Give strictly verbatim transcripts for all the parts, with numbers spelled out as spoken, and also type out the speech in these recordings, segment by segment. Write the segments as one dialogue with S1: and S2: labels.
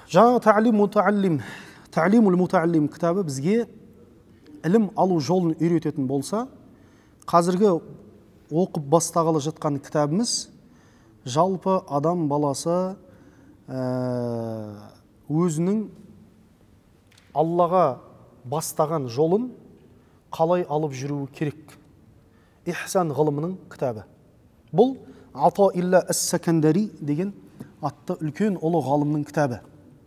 S1: Жаңа Ta'lim Muta'allim, Ta'limul Muta'allim кітабы бізге ілім алу жолын үйрететін болса, қазіргі оқып бастағалы жатқан кітабымыз жалпы адам баласы өзінің Аллаға бастаған жолын қалай алып жүруі керек. Ихсан ғылымының кітабы. Бұл Атаилла Ас-Сакандари деген атты үлкен ұлы ғалымның кітабы.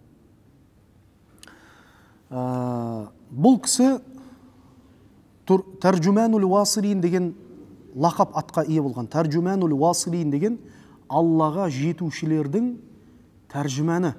S1: Бұл кісі Тәржуманул Василин деген лақап атқа ие болған. Тәржуманул Василин деген Аллаға жетушілердің тәржімәні.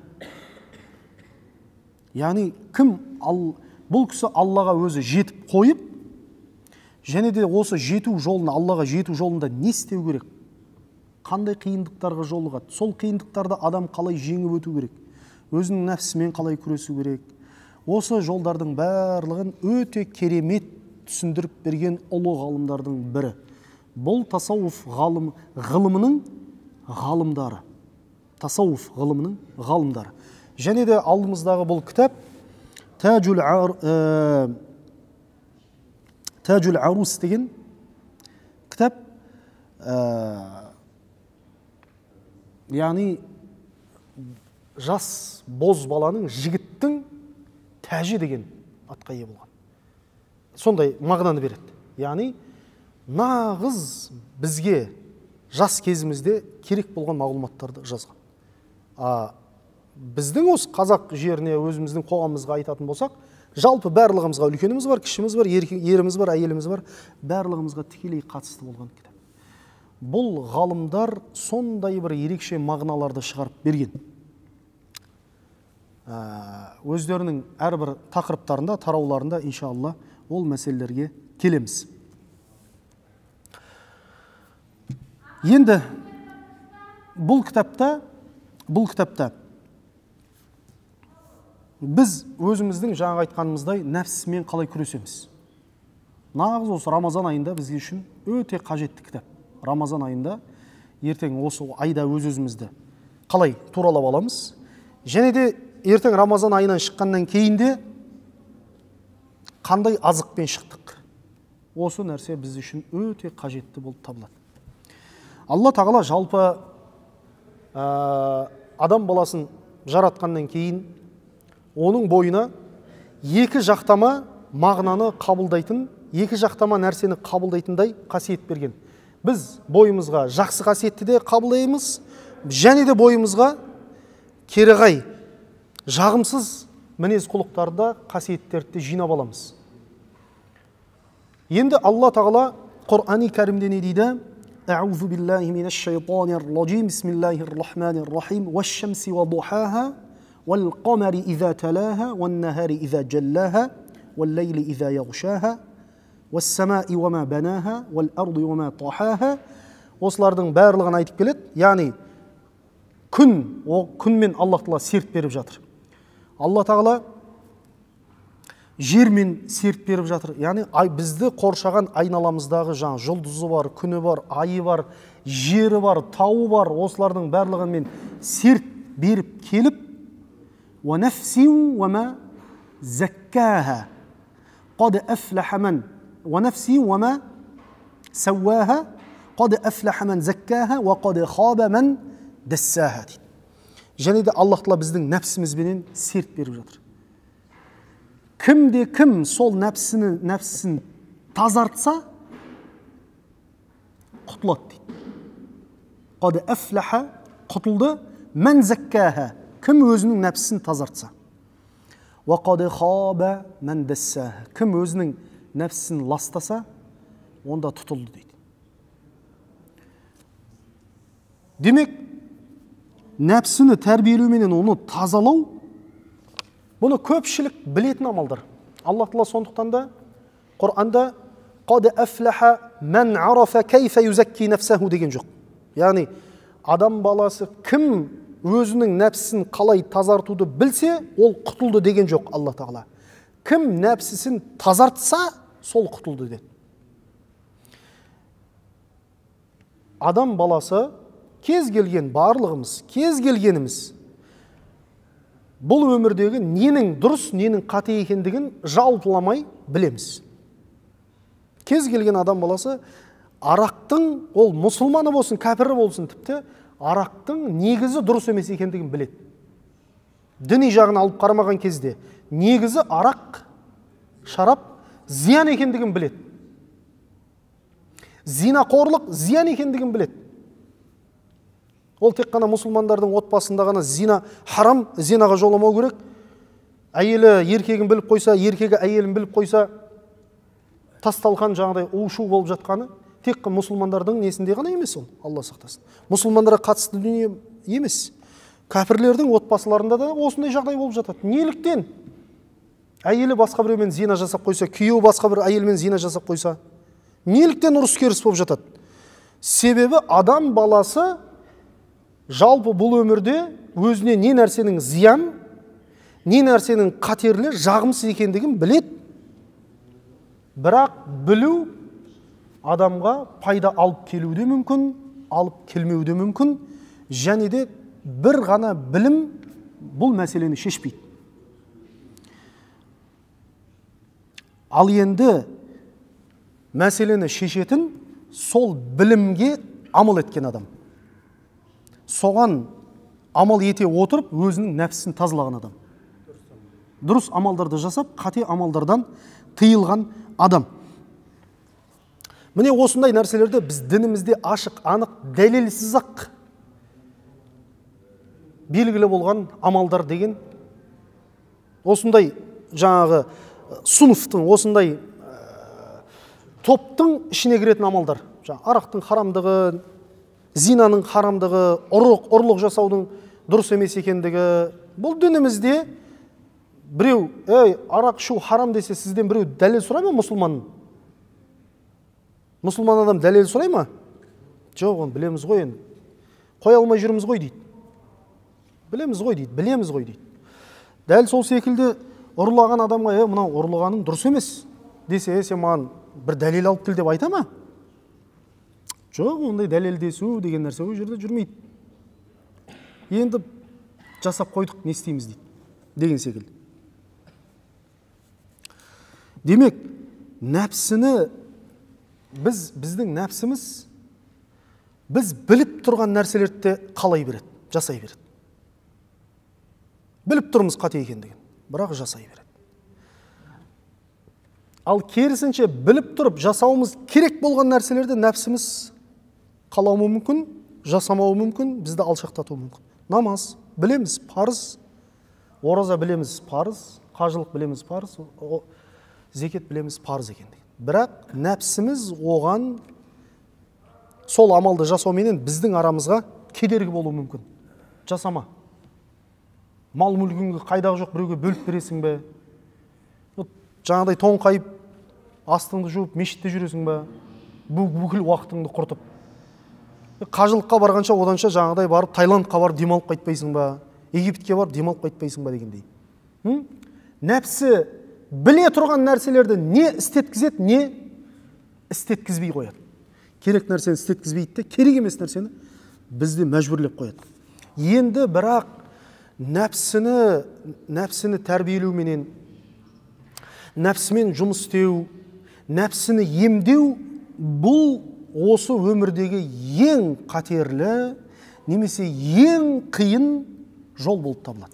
S1: Яғни кім бұл кісі Аллаға өзі жетіп қойып, және де осы жету жолына, Аллаға жету жолында не істеу керек? Қандай қиындықтарға жолығады? Сол қиындықтарды адам қалай жеңіп өту керек? Өзінің нәпсімен қалай күресу керек? Осы жолдардың барлығын өте керемет түсіндіріп берген ұлы ғалымдардың бірі. Бұл тасауф ғалым, ғылымының ғалымдары. Тасауф ғылымының ғалымдары. Және де алдымыздағы бұл кітап Тәжул Тәжул Арус деген кітап, яғни жас боз баланың, жігіттің тәжі деген атқа ие болған. Сондай мағынаны береді. Яғни нағыз бізге жас кезімізде керек болған мағлұматтарды жазған. Біздің осы қазақ жеріне, өзіміздің қоғамымызға айтатын болсақ, жалпы барлығымызға, үлкеніміз бар, кішіміз бар, еріміз бар, әйеліміз бар, барлығымызға тікелей қатысты болған кітап. Бұл ғалымдар сондай бір ерекше мағыналарды шығарып берген. Өздерінің әрбір тақырыптарында, тарауларында иншалла ол мәселелерге келеміз. Енді бұл кітапта, бұл кітапта біз өзіміздің жаңа айтқанымыздай нәпсімен қалай күресеміз? Нағыз осы Рамазан айында бізге үшін өте қажетті кітап. Рамазан айында ертең осы айда өз-өзімізді қалай туралап аламыз? Және де ертең Рамазан айынан шыққаннан кейін де қандай азықпен шықтық? Осы нәрсе біз үшін өте қажетті болып табылады. Алла тағала жалпы адам баласын жаратқаннан кейін оның бойына екі жақтама мағынаны қабылдайтын, екі жақтама нәрсені қабылдайтындай қасиет берген. Біз бойымызға жақсы қасиетті де қабылдаймыз, және де бойымызға кереғай, жағымсыз мінез құлықтарда қасиеттерді жинап аламыз. Енді Алла тағала Құр'ани кәрімде не дейді? Аузу биллахи минаш шайтанир раджим. Бисмиллахир рахманир рахим. Ваш-шамси ва духаха, вал-қамари иза талаха, ван-нахари иза джаллаха, вал-лейли иза яғшаха, вас-самаи ва ма банаха, вал-арди ва ма тахаха. Осылардың барлығын айтып келеді. Яғни күн, о күнмен Аллах тағала серт беріп жатыр. Алла тағала жермен серт беріп жатыр. Яғни бізді қоршаған айналамыздағы жаңа жұлдызы бар, күні бар, айы бар, жері бар, тауы бар. Осылардың барлығымен серт беріп келіп, «Ва нафсин ва ма заккаха, қад афлаха ман, ва нафсин ва ма сауаха, қад афлаха ман заккаха, ва қад хаба ман дассаха». Және де Аллах тағала біздің нәпсімізбенен серт беріп жатыр. Кімде кім сол нәпсіні, нәпсісін тазартса, құтылады дейді. Қад афлаха, құтылды, ман заккаха, кім өзінің нәпсісін тазартса. Ва қад хаба ман дассаха, кім өзінің нәпсісін ластаса, онда тұтылды дейді. Демек, нәпсіні тәрбиелеуменен оны тазалау, бұны көпшілік білетін амалдар. Аллах тағала сондықтан да Құр'анда «Қад афлаха ман арафа кайфа юзакки нафсаху» деген жоқ. Яғни адам баласы кім өзінің нәпсісін қалай тазартуды білсе, ол құтылды деген жоқ Аллах тағала. Кім нәпсісін тазартса, сол құтылды деді. Адам баласы кез келген, барлығымыз, кез келгеніміз бұл өмірдегі ненің дұрыс, ненің қате екендігін жалпыламай білеміз. Кез келген адам баласы арақтың, ол мұсылманы болсын, кәпірі болсын, тіпті арақтың негізі дұрыс емес екендігін біледі. Діни жағын алып қарамаған кезде негізі арақ, шарап зиян екендігін біледі. Зинақорлық зиян екендігін біледі. Ол тек қана мұсылмандардың отбасында ғана зина харам, зинаға жоламау керек. Әйелі еркегін біліп қойса, еркегі әйелін біліп қойса, тасталқан жаңағыдай у-шу болып жатқаны тек қана мұсылмандардың несінде ғана емес ол, Алла сақтасын. Мұсылмандарға қатысты дүние емес. Кәпірлердің отбасыларында да осындай жағдай болып жатады. Неліктен? Әйелі басқа біреумен зина жасап қойса, күйеуі басқа бір әйелмен зина жасап қойса, неліктен ұрыс керіс болып жатады? Себебі адам баласы жалпы бұл өмірде өзіне не нәрсенің зиян, не нәрсенің қатерлі, жағымсыз екендігін біледі. Бірақ білу адамға пайда алып келуі де мүмкін, алып келмеуі де мүмкін, және де бір ғана білім бұл мәселені шешпейді. Ал енді мәселені шешетін сол білімге амал еткен адам. Соған амал ете отырып, өзінің нәпсісін тазалаған адам. Дұрыс амалдарды жасап, қате амалдардан тыйылған адам. Міне осындай нәрселерді біз дінімізде ашық, анық, дәлелсіз ақ белгілі болған амалдар деген осындай жаңағы суныфтың, осындай топтың ішіне кіретін амалдар. Арақтың харамдығы, зинаның харамдығы, ұрлық, ұрлық жасаудың дұрыс емес екендігі. Бұл дінімізде біреу, ей, арақ ішу харам десе, сізден біреу дәлел сұрай ма мұсылманның? Мұсылман адам дәлел сұрай ма? Жоқ, оны білеміз ғой енді. Қоя алмай жүрміз ғой дейді. Білеміз ғой дейді, білеміз ғой дейді. Дәл сол секілді ұрлаған адамға, е, мынау ұрлағаның дұрыс емес десе, сен маған бір дәлел алып кел деп айта ма? Жоқ, ондай дәлелдесу деген нәрсе ол жерде жүрмейді. Енді жасап қойдық, не істейміз дейді, деген секілді. Демек, нәпсіні біз, біздің нәпсіміз, біз біліп тұрған нәрселерді қалай береді, жасай береді. Біліп тұрмыз қате екендігін, бірақ жасай береді. Ал керісінше біліп тұрып жасауымыз керек болған нәрселерді нәпсіміз қалауы мүмкін, жасамауы мүмкін, бізді алшақтатуы мүмкін. Намаз білеміз, парыз, ораза білеміз, парыз, қажылық білеміз, парыз, зекет білеміз, парыз екендігін. Бірақ нәпсіміз оған сол амалды жасауменен біздің арамызға кедергі болуы мүмкін. Жасама. Мал мүлкіңді қайдағы жоқ біреуге бөліп бересің бе? Жаңағыдай тоңқайып, астыңды жуып, мешітте жүресің бе? Бүкіл уақытыңды құртып. Қажылыққа барғанша, оданша жаңағыдай барып, Таиландқа барып демалып қайтпайсың ба? Египетке барып демалып қайтпайсың ба дегендей. Нәпсі біле тұрған нәрселерді не істеткізеді, не істеткізбей қояды. Керек нәрсені істеткізбейді де, керек емес нәрсені бізді мәжбүрлеп қояды. Енді бірақ нәпсіні, нәпсіні тәрбиелеуменен, нәпсімен жұмыс істеу, нәпсіні емдеу, бұл осы өмірдегі ең қатерлі, немесе ең қиын жол болып табылады.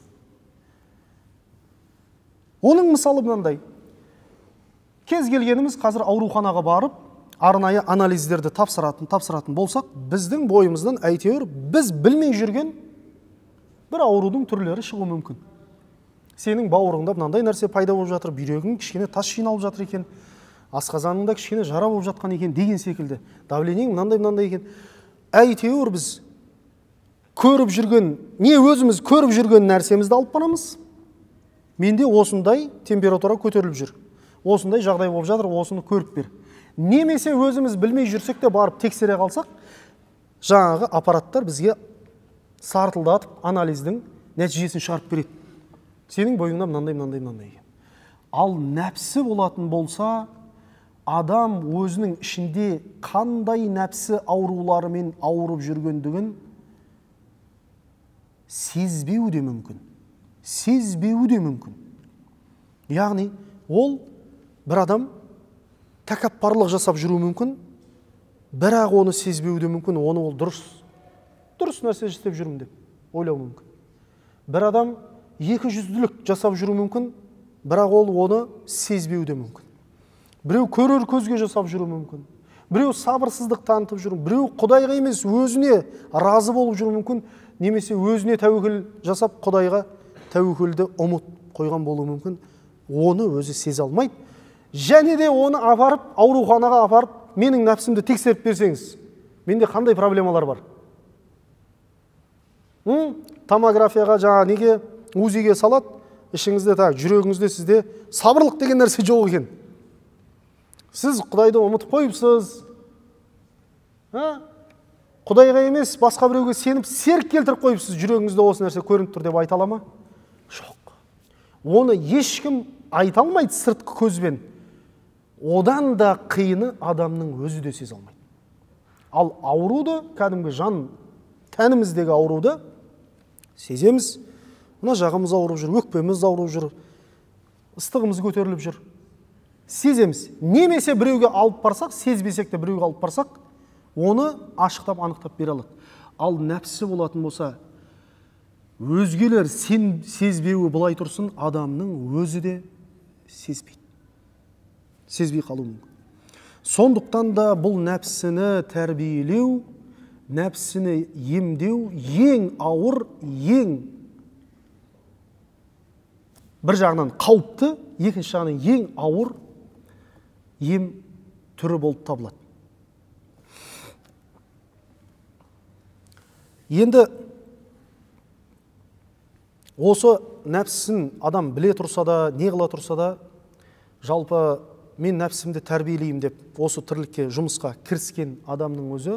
S1: Оның мысалы мынандай. Кез келгеніміз қазір ауруханаға барып, арнайы анализдерді тапсыратын, тапсыратын болсақ, біздің бойымыздан әйтеуір біз білмей жүрген бір аурудың түрлері шығуы мүмкін. Сенің бауырыңда мынандай нәрсе пайда болып жатыр, бүйрегің кішкене тас жиналып жатыр екен, асқазаныңда кішкене жара болып жатқан екен деген секілді. Давлениең мынандай мынандай екен. Әйтеуір біз көріп жүрген, не өзіміз көріп жүрген нәрсемізді алып барамыз. Менде осындай температура көтеріліп жүр. Осындай жағдай болып жатыр, осыны көріп бер. Немесе өзіміз білмей жүрсек те барып тексере қалсақ, жаңағы аппараттар бізге сартылдатып анализдің нәтижесін шығарып береді. Сенің бойыңда мынандай мынандай мынандай. Ал нәпсі болатын болса, адам өзінің ішінде қандай нәпсі ауруларымен ауырып жүргендігін сезбеуі де мүмкін. сезбеуі де мүмкін. Яғни ол бір адам тәкаппарлық жасап жүру мүмкін, бірақ оны сезбеуі де мүмкін, оны ол дұрыс дұрыс нәрсе істеп жүрмін деп ойлау мүмкін. Бір адам екі жүзділік жасап жүру мүмкін, бірақ ол оны сезбеуі де мүмкін. Біреу көрер көзге жасап жүру мүмкін. Біреу сабырсыздық танытып жүру, біреу Құдайға емес өзіне разы болып жүру мүмкін, немесе өзіне тәуекел жасап Құдайға тәуекелді ұмыт қойған болуы мүмкін. Оны өзі сезе алмайды. Және де оны апарып, ауруханаға апарып, менің нәпсімді тексеріп берсеңіз, менде қандай проблемалар бар? М? Томографияға жаңа неге УЗИге салат, ішіңізде так, жүрегіңізде сізде сабырлық деген нәрсе жоқ екен. Сіз Құдайды ұмытып қойыпсыз. Құдайға емес, басқа біреуге сеніп, серік келтіріп қойыпсыз, жүрегіңізде осы нәрсе көрініп тұр деп айта ала ма? Жоқ. Оны ешкім айта алмайды сыртқы көзбен. Одан да қиыны адамның өзі де сезе алмайды. Ал ауруды, кәдімгі жан тәніміздегі ауруды сеземіз. Мына жағымыз ауырып жүр, өкпеміз ауырып жүр, ыстығымыз көтеріліп жүр. Сеземіз. Немесе біреуге алып барсақ, сезбесек те біреуге алып барсақ, оны ашықтап, анықтап бере алады. Ал нәпсі болатын болса, өзгелер сен сезбеуі былай тұрсын, адамның өзі де сезбейді. Сезбей қалуы мүмкін. Сондықтан да бұл нәпсіні тәрбиелеу, нәпсіні емдеу ең ауыр, ең бір жағынан қауіпті, екінші жағынан ең ауыр ем түрі болып табылады. Енді осы нәпсісін адам біле тұрса да, не қыла тұрса да, жалпы мен нәпсімді тәрбиелеймін деп, осы тірлікке, жұмысқа кіріскен адамның өзі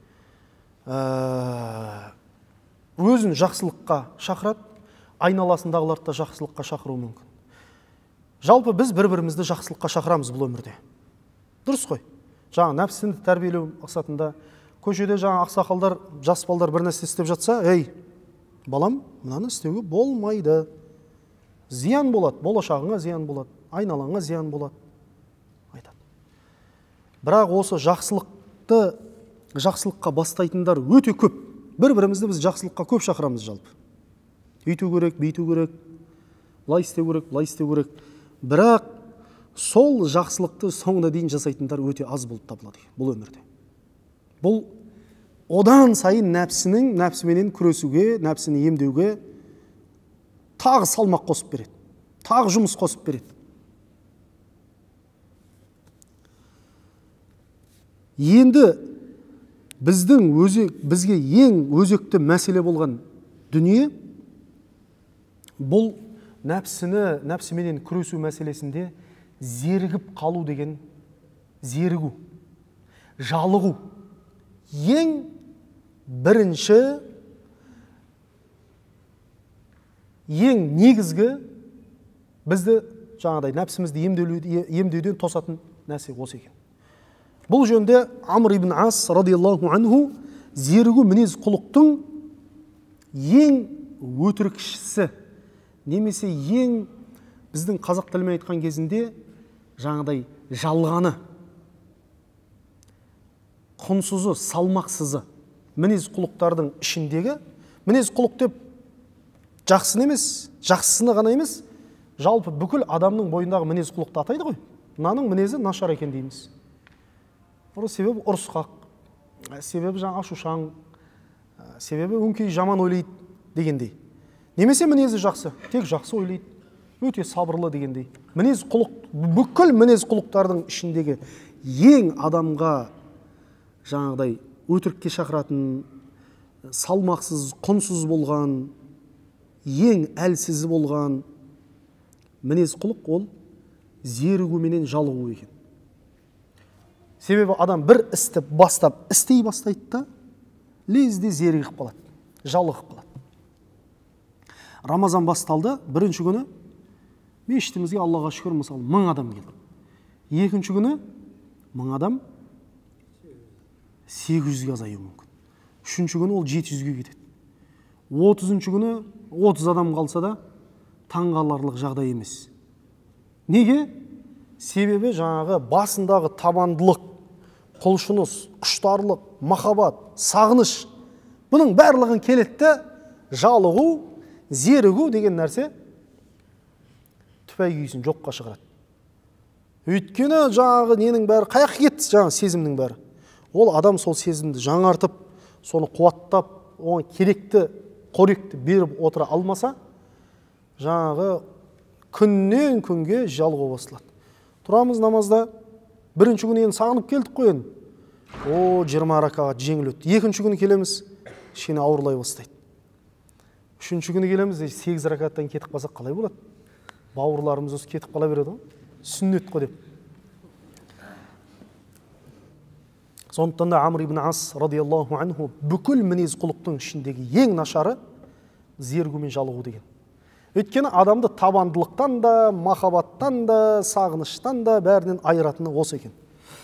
S1: өзін жақсылыққа шақырады, айналасындағыларды да жақсылыққа шақыру мүмкін. Жалпы біз бір-бірімізді жақсылыққа шақырамыз бұл өмірде. Дұрыс қой. Жаңа нәпсіні тәрбиелеу мақсатында көшеде жаңа ақсақалдар, жас балдар бір нәрсе істеп жатса, ей, балам, мынаны істеуге болмайды. Зиян болады, болашағыңа зиян болады, айналаңа зиян болады. Айтады. Бірақ осы жақсылықты, жақсылыққа бастайтындар өте көп. Бір-бірімізді біз жақсылыққа көп шақырамыз жалпы. Үйту керек, бүйту керек, былай істеу керек, былай істеу керек. Бірақ сол жақсылықты соңына дейін жасайтындар өте аз болып табылады бұл өмірде. Бұл одан сайын нәпсінің, нәпсіменен күресуге, нәпсіні емдеуге тағы салмақ қосып береді. Тағы жұмыс қосып береді. Енді біздің өзі, бізге ең өзекті мәселе болған дүние бұл нәпсіні, нәпсіменен күресу мәселесінде зерігіп қалу деген, зерігу, жалығу. Ең бірінші, ең негізгі бізді жаңағыдай нәпсімізді емдеуден тосатын нәрсе осы екен. Бұл жөнде Амр ибн Ас радиаллаху анху зерігу мінез құлықтың ең өтірікшісі, немесе ең біздің қазақ тілімен айтқан кезінде жаңағыдай жалғаны, құнсызы, салмақсызы мінез құлықтардың ішіндегі, мінез құлық деп жақсыны емес, жақсысыны ғана емес, жалпы бүкіл адамның бойындағы мінез құлықты атайды ғой. Мынаның мінезі нашар екен дейміз. Себебі ұрысқақ, себебі жаңа ашушаң, себебі өңкей жаман ойлайды дегендей. Немесе мінезі жақсы, тек жақсы ойлайды, өте сабырлы дегендей. Мінез құлық, бүкіл мінез құлықтардың ішіндегі ең адамға жаңағыдай өтірікке шақыратын, салмақсыз, құнсыз болған, ең әлсізі болған мінез құлық ол зерігу менен жалығу екен. Себебі адам бір істі бастап, істей бастайды да, лезде зерігіп қалады, жалығып қалады. Рамазан басталды, бірінші күні мешітімізге Аллаға шүкір, мысалы, мың адам келді. Екінші күні мың адам сегіз жүзге азаю мүмкін. Үшінші күні ол жеті жүзге кетеді. Отызыншы күні отыз адам қалса да, таңғаларлық жағдай емес. Неге? Себебі жаңағы басындағы табандылық, құлшыныс, құштарлық, махаббат, сағыныш, бұның барлығын келетті жалығу, зерігу деген нәрсе түпәй күйсін жоққа шығарады. Өйткені жаңағы ненің бәрі қаяқ кетті, жаңағы сезімнің бәрі. Ол адам сол сезімді жаңартып, соны қуаттап, оған керекті, қоректі беріп отыра алмаса, жаңағы күннен күнге жалғау басталады. Тұрамыз намазда, бірінші күні енді сағынып келдік қой енді. О, жиырма ракағат жеңіл өтті. Екінші күні келеміз, кішкене ауырлай бастайды. Үшінші күні келеміз, сегіз ракаттан кетіп қалсақ қалай болады? Бауырларымыз осы кетіп қала береді ғой. Сүннет қой деп. Сондықтан да Амр ибн Ас радиаллаху анху бүкіл мінез құлықтың ішіндегі ең нашары зергу мен жалығу деген. Өйткені адамды табандылықтан да, махаббаттан да, сағыныштан да бәрінен айыратыны осы екен.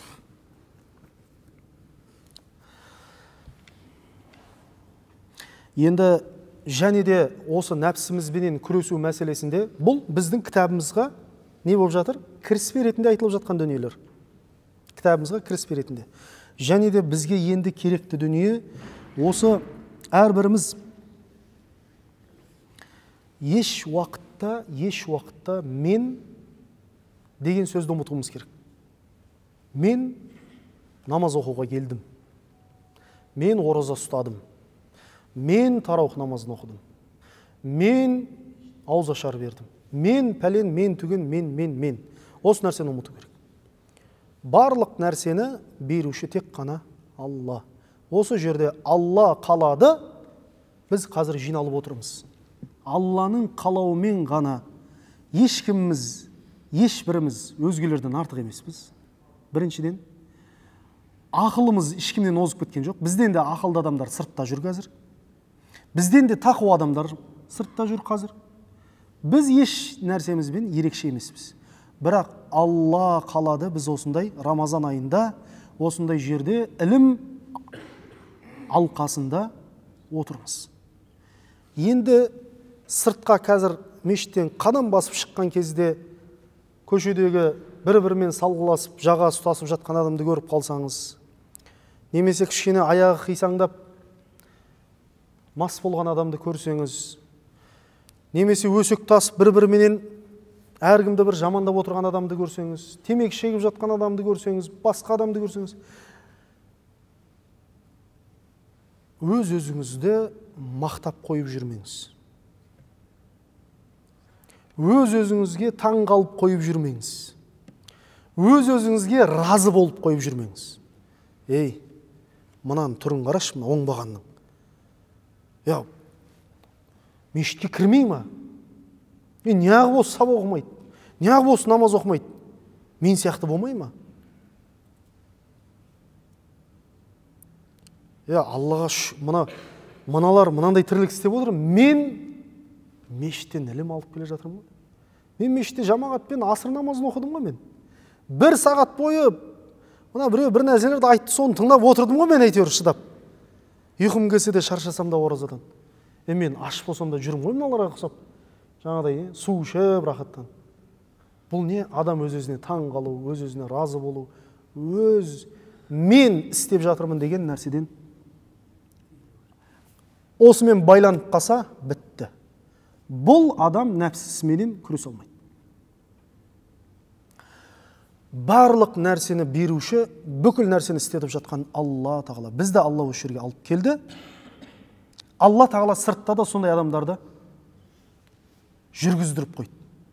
S1: Енді және де осы нәпсімізбенен күресу мәселесінде бұл біздің кітабымызға не болып жатыр? Кіріспе ретінде айтылып жатқан дүниелер. Кітабымызға кіріспе ретінде. Және де бізге енді керекті дүние осы әрбіріміз еш уақытта, еш уақытта мен деген сөзді ұмытуымыз керек. Мен намаз оқуға келдім. Мен ораза ұстадым. Мен тараух намазын оқыдым. Мен ауызашар бердім. Мен пәлен, мен түген, мен, мен, мен. Осы нәрсені ұмыту керек. Барлық нәрсені беруші тек қана Алла. Осы жерде Алла қалады, біз қазір жиналып отырмыз. Алланың қалауымен ғана ешкіміміз, ешбіріміз өзгелерден артық емеспіз. Біріншіден, ақылымыз ешкімнен озып кеткен жоқ. Бізден де ақылды адамдар сыртта жүр қазір. Бізден де тақуа адамдар сыртта жүр қазір. Біз еш нәрсемізбен ерекше емеспіз. Бірақ Алла қалады, біз осындай Рамазан айында, осындай жерде ілім алқасында отырмыз. Енді сыртқа қазір мешіттен қадам басып шыққан кезде көшедегі бір-бірімен салғыласып, жаға ұстасып жатқан адамды көріп қалсаңыз, немесе кішкене аяғы қисаңдап мас болған адамды көрсеңіз, немесе өсек тасып бір-біріменен әркімді бір жамандап отырған адамды көрсеңіз, темекі шегіп жатқан адамды көрсеңіз, басқа адамды көрсеңіз, өз өзіңізді мақтап қойып жүрмеңіз. Өз өзіңізге таң қалып қойып жүрмеңіз. Өз өзіңізге разы болып қойып жүрмеңіз. Ей, мынаны түрін қарашы, мына оңбағанның. Я, мешітке кірмей ма? Е, неғып осы сабақ оқымайды? Неғып осы намаз оқымайды? Мен сияқты болмай ма? Я, Аллаға мына мыналар мынандай тірлік істеп отыр. Мен мешіттен ілім алып келе жатырмын. Мен мешітте жамағатпен асыр намазын оқыдым ғой мен. Бір сағат бойы мына біреу бір нәрселерді айтты, соны тыңдап отырдым ғой мен әйтеуір шыдап. Ұйқым келсе де шаршасам да оразадан. Е мен аш болсам да жүрмін ғой мыналарға ұқсап. Жаңағыдай су ішіп рахаттан. Бұл не? Адам өз-өзіне таң қалу, өз-өзіне разы болу, өз мен істеп жатырмын деген нәрседен осымен байланып қалса бітті. Бұл адам нәпсісіменен күресе алмайды. Барлық нәрсені беруші, бүкіл нәрсені істетіп жатқан Алла Тағала. Бізді Алла осы жерге алып келді. Алла Тағала сыртта да сондай адамдарды жүргіздіріп қойды.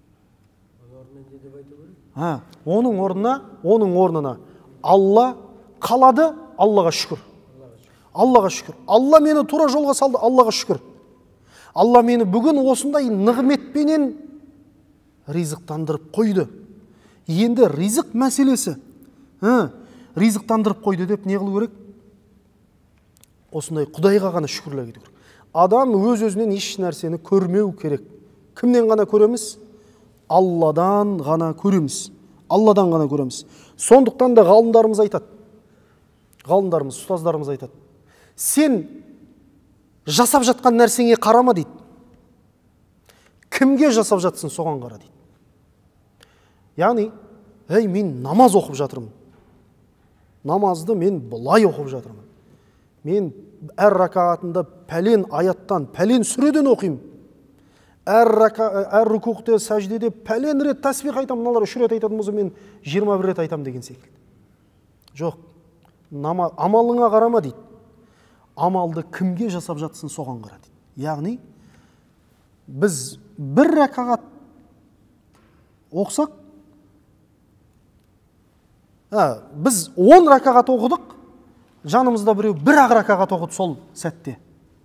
S1: Ha, onun орнына, onun орнына Алла қалады, Аллаға шүкір. Аллаға шүкір. Алла мені тура жолға салды, Аллаға шүкір. Алла мені бүгін осындай нығметпенен ризықтандырып қойды. Енді ризық мәселесі. Ha, ризықтандырып қойды деп не қылу керек? Осындай Құдайға ғана шүкірлеу керек. Адам өз-өзінен еш нәрсені көрмеу керек. Кімнен ғана көреміз? Алладан ғана көреміз. Алладан ғана көреміз. Сондықтан да ғалымдарымыз айтады. Ғалымдарымыз, ұстаздарымыз айтады. Сен жасап жатқан нәрсеңе қарама дейді. кімге жасап жатсың соған қара дейді. Яғни, ей, мен намаз оқып жатырмын. Намазды мен бұлай оқып жатырмын. Мен әр ракағатында пәлен аяттан, пәлен сүреден оқимын. Әр әр рукуқте, сәждеде пәлен рет тәсбих айтамын. Мыналар үш рет айтатын болса, мен жиырма бір рет айтамын деген секілді. Жоқ. Намаз амалыңа қарама дейді. Амалды кімге жасап жатсың соған қара дейді. Яғни біз бір ракағат оқсақ, ә, біз он ракағат оқыдық, жанымызда біреу бір ақ ракағат оқыды сол сәтте.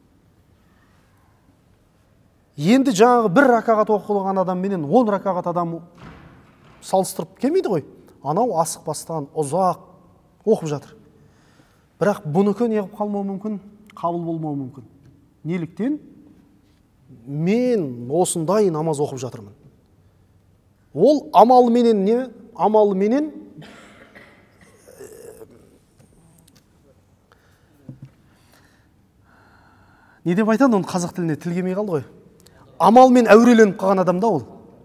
S1: Енді жаңағы бір ракағат оқылған адам менен он ракағат адам салыстырып келмейді ғой. Анау асық бастаған ұзақ оқып жатыр. Бірақ бұныкі не қылып қалмауы мүмкін, қабыл болмауы мүмкін. Неліктен? Мен осындай намаз оқып жатырмын. Ол амал менен не? Амал менен не деп айтады, оны қазақ тіліне тіл келмей қалды ғой. Амалмен әуреленіп қалған адамда ол.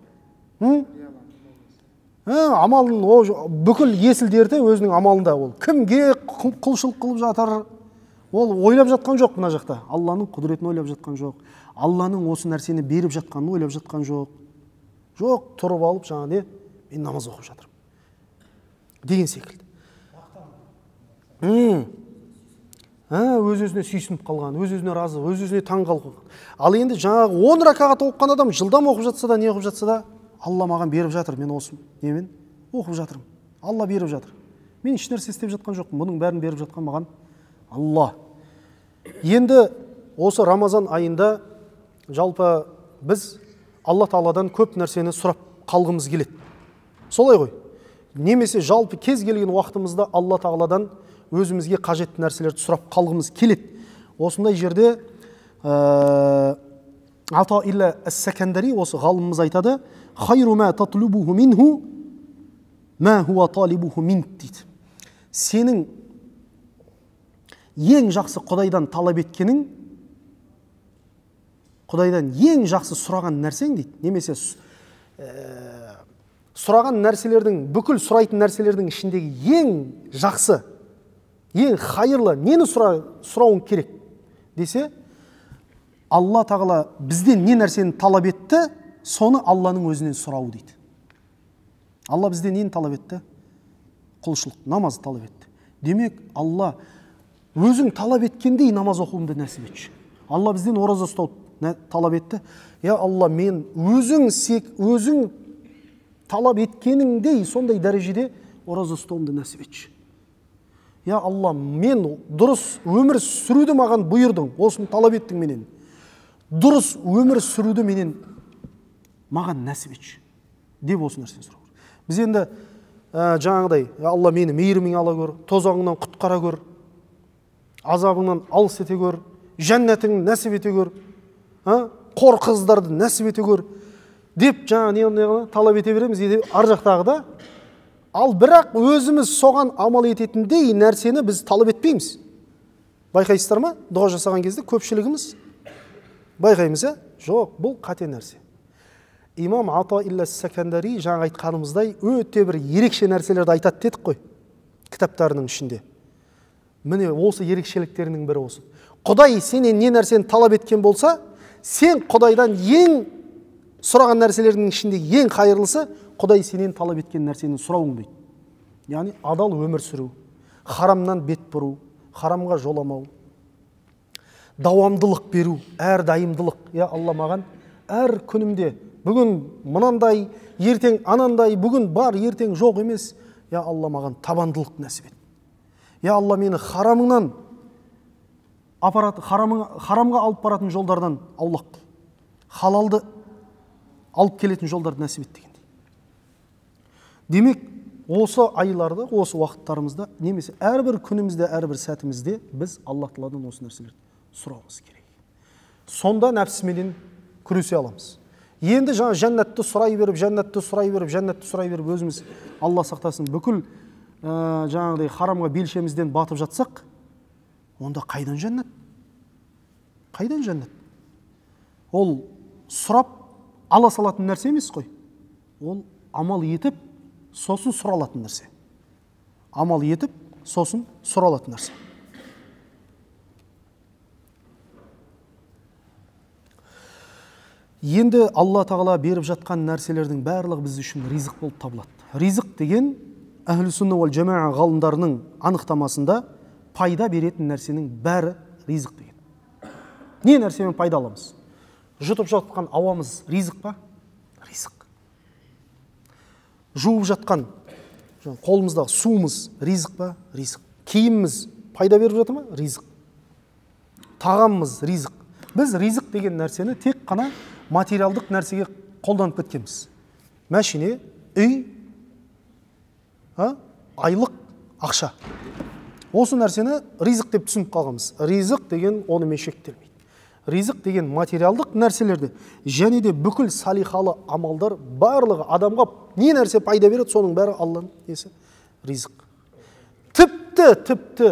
S1: Амалын, бүкіл есілдерді өзінің амалында ол. Кімге құлшылық қылып жатыр? Ол ойлап жатқан жоқ мына жақта. Алланың құдіретін ойлап жатқан жоқ. Алланың осы нәрсені беріп жатқанын ойлап жатқан жоқ. Жоқ, тұрып алып жаңа не? Мен намаз оқып жатырмын. Деген секілді. Өз-өзіне сүйсініп қалған, өз-өзіне разы, өз-өзіне таң қалған. Ал енді жаңағы он ракағат оқыған адам жылдам оқып жатса да, не оқып жатса да, Алла маған беріп жатыр, мен осы немен оқып жатырмын. Алла беріп жатыр. Мен еш нәрсе істеп жатқан жоқпын, бұның бәрін беріп жатқан маған Алла. Енді осы Рамазан айында жалпы біз Алла Тағаладан көп нәрсені сұрап қалғымыз келеді. Солай ғой. Немесе жалпы кез келген уақытымызда Алла Тағаладан өзімізге қажетті нәрселерді сұрап қалғымыз келеді. Осындай жерде Ата илля әс-Сәкәндари, осы ғалымымыз айтады, «Хайру ма татлубуху минху ма хуа талибуху минк» дейді. Сенің ең жақсы Құдайдан талап еткенің, Құдайдан ең жақсы сұраған нәрсең дейді. Немесе сұраған нәрселердің, бүкіл сұрайтын нәрселердің ішіндегі ең жақсы, ең хайырлы нені сұрауың керек десе, Алла Тағала бізден не нәрсені талап етті, соны Алланың өзінен сұрау дейді. Алла бізден нені талап етті? Құлшылық, намазды талап етті. Демек, Алла өзің талап еткендей намаз оқуымды нәсіп етші. Алла бізден ораза ұстау талап етті. Я Алла, мен өзің сек, өзің талап еткеніңдей сондай дәрежеде ораза ұстауымды нәсіп етші. Я Алла, мен дұрыс өмір сүруді маған бұйырдың, осыны талап еттің менен. Дұрыс өмір сүруді менен маған нәсіп етші деп осы нәрсені сұрау. Біз енді жаңағыдай, Алла мені мейірімің ала көр, тозағыңнан құтқара көр, азабыңнан алыс ете көр, жәннәтіңді нәсіп ете көр, қор қыздарды нәсіп ете көр деп жаңа не талап ете береміз. Ар жақтағы да, ал бірақ өзіміз соған амал ететіндей нәрсені біз талап етпейміз. Байқайсыздар ма? Дұға жасаған кезде көпшілігіміз байқаймыз, ә? Жоқ, бұл қате нәрсе. Имам Ата илля әс-Сәкәндари жаңа айтқанымыздай өте бір ерекше нәрселерді айтады дедік қой, кітаптарының ішінде. Міне осы ерекшеліктерінің бірі осы. Құдай сенен не нәрсені талап еткен болса, сен Құдайдан ең сұраған нәрселердің ішінде ең қайырлысы Құдай сенен талап еткен нәрсені сұрауың дейді. Яғни адал өмір сүру, харамнан бет бұру, харамға жоламау, давамдылық беру, әр дайымдылық. Я Алла, маған әр күнімде бүгін мынандай, ертең анандай, бүгін бар, ертең жоқ емес. Я Алла, маған табандылық нәсіп ет. Я Алла, мені харамыңнан апарат, харамға алып баратын жолдардан аулақ қыл. Халалды алып келетін жолдарды нәсіп ет дегендей. Демек, осы айларды, осы уақыттарымызда, немесе әрбір күнімізде, әрбір сәтімізде біз Аллах Тағаладан осы нәрселерді сұрауымыз керек. Сонда нәпсіменен күресе аламыз. Енді жаңа жәннатты сұрай беріп, жәннатты сұрай беріп, жәннатты сұрай беріп өзіміз Алла сақтасын бүкіл жаңағыдай харамға белшемізден батып жатсақ, онда қайдан жәннат? Қайдан жәннат? Ол сұрап ала салатын нәрсе емес қой. Ол амал етіп, сосын сұралатын нәрсе. Амал етіп, сосын сұралатын нәрсе. Енді Алла тағала беріп жатқан нәрселердің барлығы біз үшін ризық болып табылады. Ризық деген әхлі сүнна уал жамаа ғалымдарының анықтамасында пайда беретін нәрсенің бәрі ризық деген. Не нәрсемен пайда аламыз? Жұтып жатқан ауамыз ризық па? Ризық. Жуып жатқан қолымыздағы суымыз ризық па? Ризық. Киіміміз пайда беріп жатыр ма? Ризық. Тағамымыз ризық. Біз ризық деген нәрсені тек қана материалдық нәрсеге қолданып кеткенбіз. Мәшине, үй, айлық, ақша. Осы нәрсені ризық деп түсініп қалғанбыз. Ризық деген онымен шектелмейді. Ризық деген материалдық нәрселерді, және де бүкіл салихалы амалдар барлығы адамға не нәрсе пайда береді, соның бәрі Алланың несі? Ризық. Тіпті, тіпті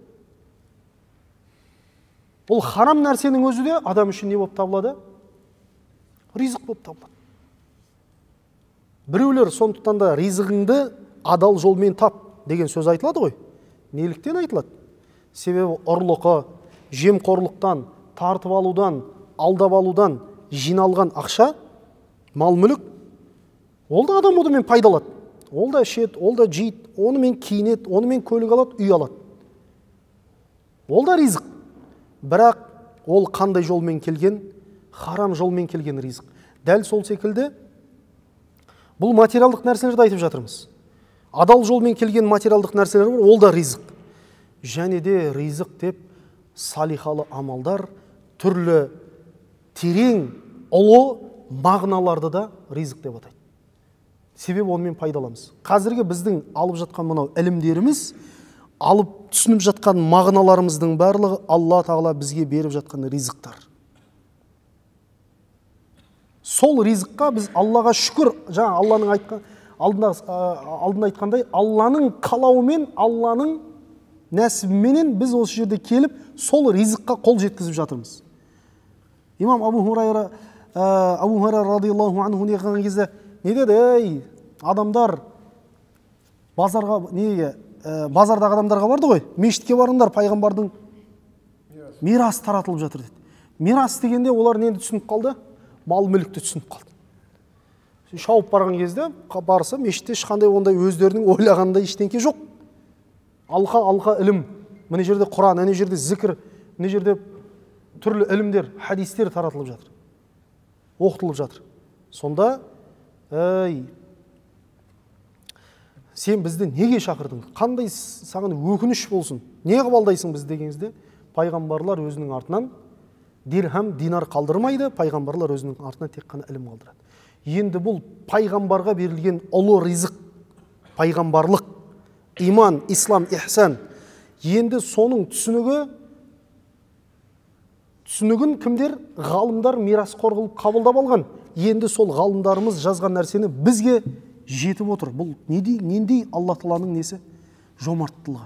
S1: бұл харам нәрсенің өзі де адам үшін не болып табылады? Ризық болып табылады. Біреулер сондықтан да ризығыңды адал жолмен тап деген сөз айтылады ғой. Неліктен айтылады? Себебі ұрлықы, жемқорлықтан, тартып алудан, алдап алудан жиналған ақша, мал мүлік, ол да адам онымен пайдалады. Ол да ішеді, ол да жейді, онымен киінеді, онымен көлік алады, үй алады. Ол да ризық. Бірақ ол қандай жолмен келген? Харам жолмен келген ризық. Дәл сол секілді бұл материалдық нәрселерді айтып жатырмыз. Адал жолмен келген материалдық нәрселер бар, ол да ризық. Және де ризық деп салихалы амалдар, түрлі терең, ұлы мағыналарды да ризық деп атайды. Себебі онымен пайдаламыз. Қазіргі біздің алып жатқан мынау ілімдеріміз, алып түсініп жатқан мағыналарымыздың барлығы Алла тағала бізге беріп жатқан ризықтар. Сол ризыққа біз Аллаға шүкір, жаңа Алланың айтқан, алдында айтқандай, Алланың қалауымен, Алланың нәсібіменен біз осы жерде келіп, сол ризыққа қол жеткізіп жатырмыз. Имам Абу Хурайра, Абу Хурайра радиаллаху анху не қылған кезде, не деді, ей, адамдар базарға, неге, базардағы адамдарға барды ғой, мешітке барыңдар, пайғамбардың мирас таратылып жатыр деді. Мирас дегенде олар нені түсініп қалды? Мал мүлікті түсініп қалды. Шауып барған кезде барса, мешітте ешқандай ондай өздерінің ойлағандай ештеңке жоқ. Алқа, алқа ілім, міне жерде Құран, міне жерде зікір, міне жерде түрлі ілімдер, хадистер таратылып жатыр, оқытылып жатыр. Сонда, әй, сен бізді неге шақырдың? Қандай саған өкініш болсын? Не қабылдайсың біз дегенізде, пайғамбарлар өзінің артынан дирхам, динар қалдырмайды, пайғамбарлар өзінің артынан тек қана ілім қалдырады. Енді бұл пайғамбарға берілген ұлы ризық, пайғамбарлық, иман, ислам, ихсан. Енді соның түсінігі, түсінігін кімдер? Ғалымдар мирасқор қылып қабылдап алған. Енді сол ғалымдарымыз жазған нәрсені бізге жетіп отыр. Бұл нендей Алла Тағаланың несі? Жомарттылығы.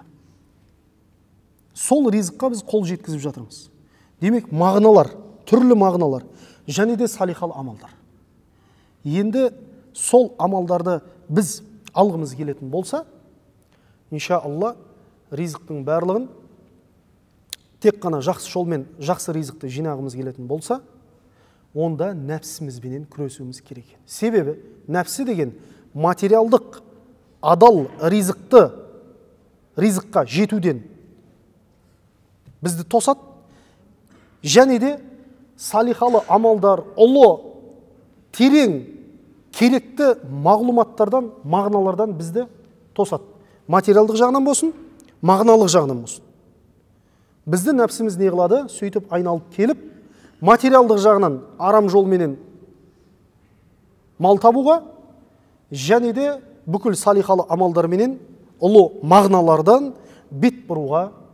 S1: Сол ризыққа біз қол жеткізіп жатырмыз. Демек, мағыналар, түрлі мағыналар, және де салихал амалдар. Енді сол амалдарды біз алғымыз келетін болса, иншаалла, ризықтың барлығын тек қана жақсы жолмен жақсы ризықты жинағымыз келетін болса, онда нәпсімізбенен күресуіміз керек. Себебі, нәпсі деген материалдық, адал ризықты, ризыққа жетуден бізді тосады, және де салихалы амалдар, ұлы, терең, керекті мағлұматтардан, мағыналардан бізді тосады. Материалдық жағынан болсын, мағыналық жағынан болсын. Бізді нәпсіміз не қылады? Сөйтіп айналып келіп, материалдық жағынан арам жолменен мал табуға, және де бүкіл салихалы амалдарменен ұлы мағыналардан бет бұруға